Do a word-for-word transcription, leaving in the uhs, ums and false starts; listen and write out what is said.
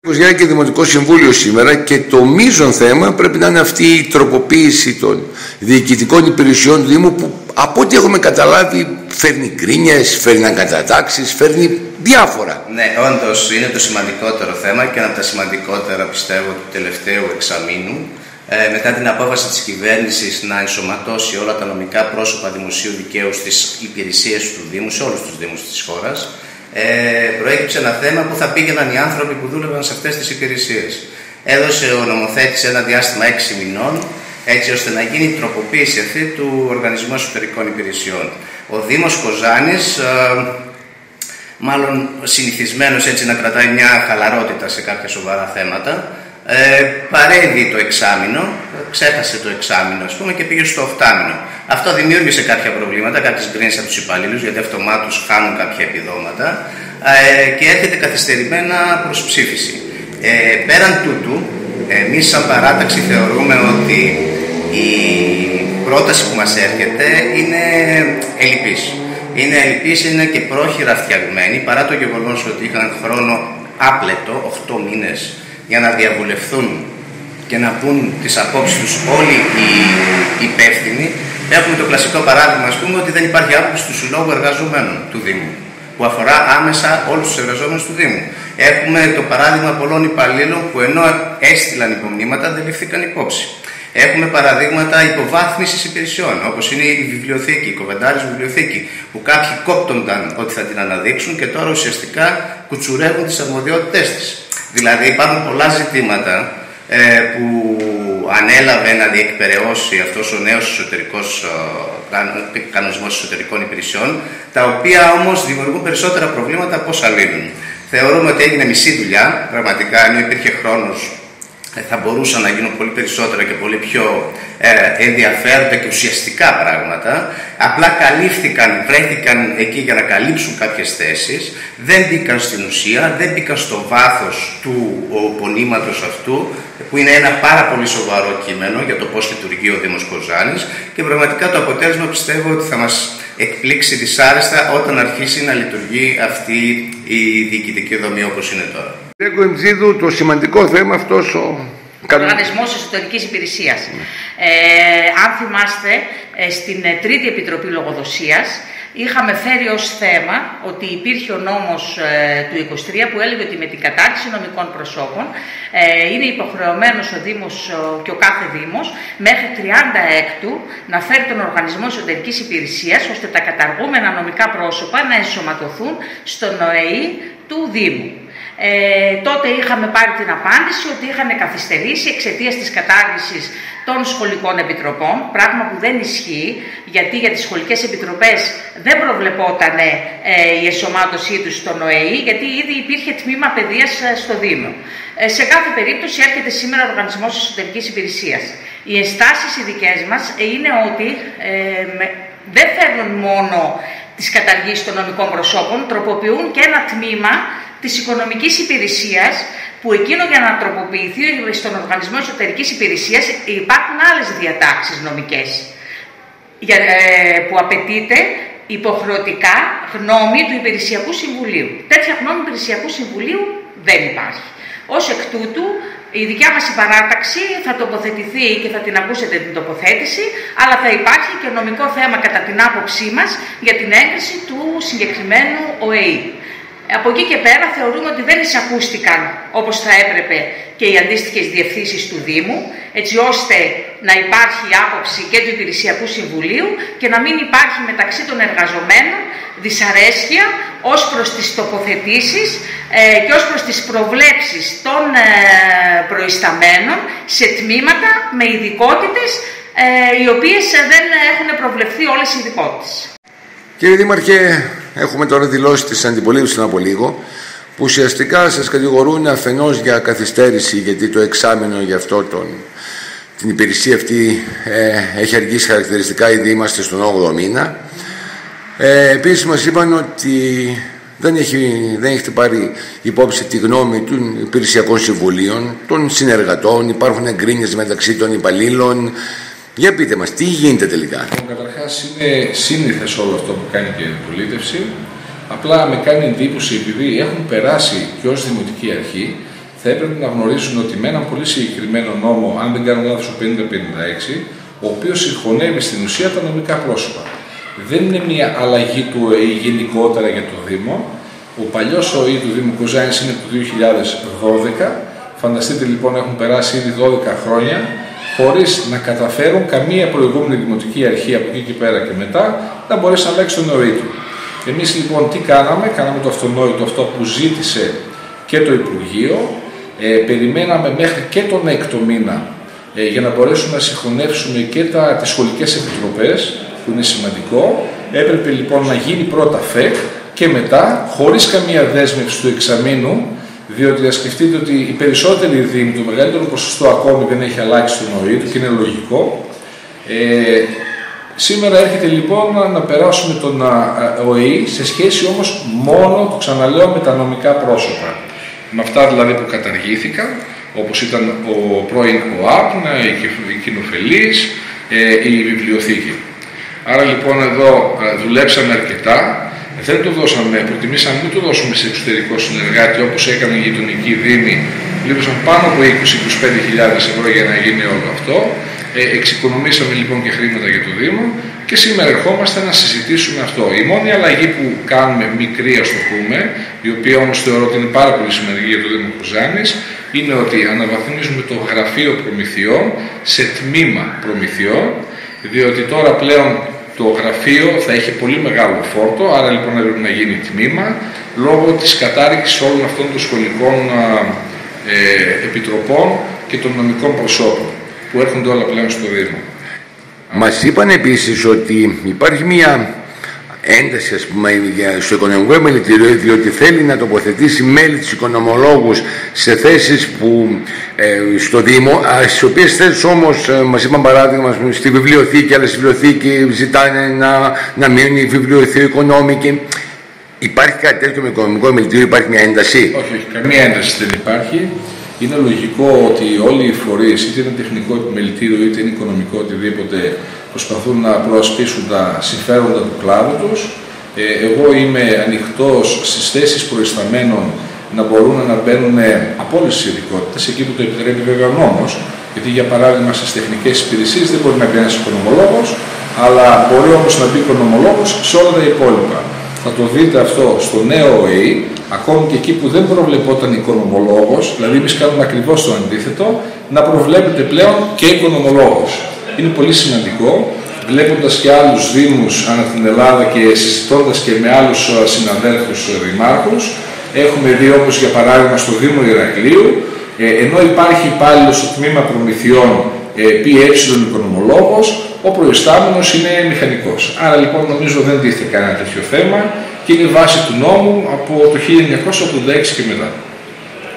Και Δημοτικό Συμβούλιο σήμερα και το μείζον θέμα πρέπει να είναι αυτή η τροποποίηση των διοικητικών υπηρεσιών του Δήμου που από ό,τι έχουμε καταλάβει φέρνει γκρίνιες, φέρνει αγκατατάξεις, φέρνει διάφορα. Ναι, όντως είναι το σημαντικότερο θέμα και ένα από τα σημαντικότερα πιστεύω του τελευταίου εξαμήνου. Ε, μετά την απόφαση της κυβέρνησης να ενσωματώσει όλα τα νομικά πρόσωπα δημοσίου δικαίου στις υπηρεσίες του Δήμου, σε όλους τους Δήμους της χώρας, Ε, προέκυψε ένα θέμα που θα πήγαιναν οι άνθρωποι που δούλευαν σε αυτές τις υπηρεσίες. Έδωσε ο νομοθέτης ένα διάστημα έξι μηνών, έτσι ώστε να γίνει η τροποποίηση αυτή του Οργανισμού Εσωτερικών Υπηρεσιών. Ο Δήμος Κοζάνης, ε, μάλλον συνηθισμένος έτσι να κρατάει μια χαλαρότητα σε κάποια σοβαρά θέματα, ε, παρέμβει το εξάμηνο, ξέχασε το εξάμηνο ας πούμε και πήγε στο οχτάμηνο. Αυτό δημιούργησε κάποια προβλήματα, κάποιες γκρίνες από τους υπαλλήλους, γιατί αυτομάτως χάνουν κάποια επιδόματα ε, και έρχεται καθυστερημένα προς ψήφιση. Ε, πέραν τούτου, εμείς σαν παράταξη θεωρούμε ότι η πρόταση που μας έρχεται είναι ελλειπής. Είναι ελλειπής, είναι και πρόχειρα φτιαγμένη, παρά το γεγονός ότι είχαν χρόνο άπλετο, οκτώ μήνες, για να διαβουλευθούν και να πούν τις απόψεις τους όλοι οι υπεύθυνοι. Έχουμε το κλασικό παράδειγμα, ας πούμε, ότι δεν υπάρχει άποψη του Συλλόγου Εργαζομένων του Δήμου, που αφορά άμεσα όλους τους εργαζόμενους του Δήμου. Έχουμε το παράδειγμα πολλών υπαλλήλων που ενώ έστειλαν υπομνήματα δεν ληφθήκαν υπόψη. Έχουμε παραδείγματα υποβάθμισης υπηρεσιών, όπως είναι η βιβλιοθήκη, η Κοβεντάρης βιβλιοθήκη, που κάποιοι κόπτονταν ότι θα την αναδείξουν και τώρα ουσιαστικά κουτσουρεύουν τις αρμοδιότητές της. Δηλαδή υπάρχουν πολλά ζητήματα ε, που ανέλαβε να διεκπεραιώσει αυτός ο νέος εσωτερικός ε, κανονισμός εσωτερικών υπηρεσιών, τα οποία όμως δημιουργούν περισσότερα προβλήματα από όσα λύνουν. Θεωρούμε ότι έγινε μισή δουλειά, πραγματικά, ενώ υπήρχε χρόνος θα μπορούσαν να γίνουν πολύ περισσότερα και πολύ πιο ε, ενδιαφέροντα και ουσιαστικά πράγματα. Απλά καλύφθηκαν, βρέθηκαν εκεί για να καλύψουν κάποιες θέσεις, δεν μπήκαν στην ουσία, δεν μπήκαν στο βάθος του πονήματος αυτού, που είναι ένα πάρα πολύ σοβαρό κείμενο για το πώς λειτουργεί ο Δήμος Κοζάνης, και πραγματικά το αποτέλεσμα πιστεύω ότι θα μας εκπλήξει δυσάρεστα όταν αρχίσει να λειτουργεί αυτή η διοικητική δομή όπως είναι τώρα. Λέγω Εμζίδου, το σημαντικό θέμα αυτός ο Οργανισμός Εσωτερικής Υπηρεσίας. Ε, αν θυμάστε, ε, στην Τρίτη Επιτροπή Λογοδοσίας είχαμε φέρει ως θέμα ότι υπήρχε ο νόμος ε, του είκοσι τρία που έλεγε ότι με την κατάρτιση νομικών προσώπων ε, είναι υποχρεωμένος ο Δήμος ε, και ο κάθε Δήμος μέχρι τριάντα έκτου να φέρει τον Οργανισμό Εσωτερικής Υπηρεσίας ώστε τα καταργούμενα νομικά πρόσωπα να ενσωματωθούν στον ΟΕΗ του Δήμου. Ε, τότε είχαμε πάρει την απάντηση ότι είχαν καθυστερήσει εξαιτίας της κατάργησης των σχολικών επιτροπών, πράγμα που δεν ισχύει, γιατί για τις σχολικές επιτροπές δεν προβλεπόταν ε, η ενσωμάτωσή τους στον ΟΕΗ, γιατί ήδη υπήρχε τμήμα παιδείας στο Δήμο. Ε, σε κάθε περίπτωση έρχεται σήμερα ο Οργανισμός Εσωτερικής Υπηρεσίας. Οι ενστάσεις οι δικές μας είναι ότι ε, με, δεν φέρνουν μόνο τις καταργήσεις των νομικών προσώπων, τροποποιούν και ένα τμήμα της οικονομικής υπηρεσίας, που εκείνο για να τροποποιηθεί στον Οργανισμό Εσωτερικής Υπηρεσίας υπάρχουν άλλες διατάξεις νομικές για, ε, που απαιτείται υποχρεωτικά γνώμη του Υπηρεσιακού Συμβουλίου. Τέτοια γνώμη του Υπηρεσιακού Συμβουλίου δεν υπάρχει. Ως εκ τούτου, η δικιά μας η παράταξη θα τοποθετηθεί και θα την ακούσετε την τοποθέτηση, αλλά θα υπάρχει και νομικό θέμα κατά την άποψή μας για την έγκριση του συγκεκριμένου ΟΕΗ. Από εκεί και πέρα θεωρούμε ότι δεν εισακούστηκαν όπως θα έπρεπε και οι αντίστοιχες διευθύνσεις του Δήμου, έτσι ώστε να υπάρχει η άποψη και του Υπηρεσιακού Συμβουλίου και να μην υπάρχει μεταξύ των εργαζομένων δυσαρέσκεια ως προς τις τοποθετήσεις ε, και ως προς τις προβλέψεις των ε, προϊσταμένων σε τμήματα με ειδικότητες ε, οι οποίες δεν έχουν προβλεφθεί όλες οι ειδικότητες. Κύριε Δήμαρχε, έχουμε τώρα δηλώσει της αντιπολίτευσης από λίγο, που ουσιαστικά σας κατηγορούν αφενός για καθυστέρηση, γιατί το εξάμηνο για αυτό τον, την υπηρεσία αυτή ε, έχει αργήσει χαρακτηριστικά, ήδη είμαστε στον όγδοο μήνα. Ε, επίσης μας είπαν ότι δεν, έχει, δεν έχετε πάρει υπόψη τη γνώμη των υπηρεσιακών συμβουλίων, των συνεργατών, υπάρχουν εγκρίνειες μεταξύ των υπαλλήλων. Για πείτε μας, τι γίνεται τελικά? Καταρχάς είναι σύνηθες όλο αυτό που κάνει και η αντιπολίτευση. Απλά με κάνει εντύπωση, επειδή έχουν περάσει και ως Δημοτική Αρχή, θα έπρεπε να γνωρίζουν ότι με έναν πολύ συγκεκριμένο νόμο, αν δεν κάνω λάθος, ο πενήντα πενήντα έξι, ο οποίος συγχωνεύει στην ουσία τα νομικά πρόσωπα. Δεν είναι μια αλλαγή του ΟΕΗ γενικότερα για το Δήμο. Ο παλιός ΟΕΗ του Δήμου Κοζάνης είναι το δύο χιλιάδες δώδεκα. Φανταστείτε λοιπόν, έχουν περάσει ήδη δώδεκα χρόνια χωρίς να καταφέρουν καμία προηγούμενη δημοτική αρχή από εκεί και πέρα και μετά να μπορέσει να αλλάξει τον ΟΕΗ του. Εμείς λοιπόν τι κάναμε, κάναμε το αυτονόητο αυτό που ζήτησε και το Υπουργείο. Ε, περιμέναμε μέχρι και τον έκτο μήνα ε, για να μπορέσουμε να συγχωνεύσουμε και τα, τις σχολικές επιτροπές, που είναι σημαντικό. Έπρεπε λοιπόν να γίνει πρώτα ΦΕΚ και μετά, χωρίς καμία δέσμευση του εξαμήνου, διότι να σκεφτείτε ότι οι περισσότεροι δήμοι, το μεγαλύτερο ποσοστό ακόμη δεν έχει αλλάξει τον ΟΗ του και είναι λογικό. Ε, σήμερα έρχεται λοιπόν να, να περάσουμε τον ΟΗ σε σχέση όμως μόνο, το ξαναλέω, με τα νομικά πρόσωπα. Με αυτά δηλαδή που καταργήθηκαν, όπως ήταν ο πρώην ΟΑΠ, η κοινοφελής, ε, η βιβλιοθήκη. Άρα λοιπόν εδώ δουλέψαμε αρκετά. Δεν το δώσαμε, προτιμήσαμε μην το δώσουμε σε εξωτερικό συνεργάτη όπως έκαναν οι γειτονικοί δήμοι. Λείπωσαν πάνω από είκοσι με είκοσι πέντε χιλιάδες ευρώ για να γίνει όλο αυτό. Ε, εξοικονομήσαμε λοιπόν και χρήματα για το Δήμο και σήμερα ερχόμαστε να συζητήσουμε αυτό. Η μόνη αλλαγή που κάνουμε, μικρή ας το πούμε, η οποία όμως θεωρώ ότι είναι πάρα πολύ σημαντική για το Δήμο Κοζάνης, είναι ότι αναβαθμίζουμε το γραφείο προμηθειών σε τμήμα προμηθειών, διότι τώρα πλέον το γραφείο θα έχει πολύ μεγάλο φόρτο, άρα λοιπόν έπρεπε να γίνει τμήμα, λόγω της κατάργησης όλων αυτών των σχολικών ε, επιτροπών και των νομικών προσώπων, που έρχονται όλα πλέον στο Δήμο. Μας είπαν επίσης ότι υπάρχει μια ένταση, ας πούμε, στο οικονομικό επιμελητήριο, διότι θέλει να τοποθετήσει μέλη της οικονομολόγους σε θέσεις που, ε, στο Δήμο, στις οποίες θέσεις όμως, ε, μας είπαν παράδειγμα, στη βιβλιοθήκη, αλλά στη βιβλιοθήκη ζητάνε να, να μείνουν οι βιβλιοθηκονόμικοι. Υπάρχει κάτι τέτοιο με οικονομικό επιμελητήριο, υπάρχει μια ένταση? Όχι, όχι, καμία ένταση δεν υπάρχει. Είναι λογικό ότι όλοι οι φορείς, είτε είναι τεχνικό επιμελητήριο, είτε είναι οικονομικό, οτιδήποτε, προσπαθούν να προασπίσουν τα συμφέροντα του κλάδου τους. Ε, εγώ είμαι ανοιχτός στις θέσεις προϊσταμένων να μπορούν να μπαίνουν από όλες τις ειδικότητες, εκεί που το επιτρέπει βέβαια ο νόμος, γιατί για παράδειγμα στις τεχνικές υπηρεσίες δεν μπορεί να μπει ένας οικονομολόγος, αλλά μπορεί όμως να μπει οικονομολόγος σε όλα τα υπόλοιπα. Θα το δείτε αυτό στο νέο ΟΕΗ, ακόμη και εκεί που δεν προβλεπόταν οικονομολόγος, δηλαδή εμείς κάνουμε ακριβώς το αντίθετο, να προβλέπετε πλέον και οικονομολόγος. Είναι πολύ σημαντικό, βλέποντας και άλλους δήμους ανά την Ελλάδα και συζητώντας και με άλλους συναδέλφους δημάρχους. Έχουμε δει όπως για παράδειγμα στο Δήμο Ηρακλείου, ενώ υπάρχει υπάλληλος στο τμήμα προμηθειών ΠΕ οικονομολόγος, ο προϊστάμενος είναι μηχανικός. Άρα λοιπόν νομίζω δεν τίθεται κανένα τέτοιο θέμα και είναι βάση του νόμου από το χίλια εννιακόσια ογδόντα έξι και μετά.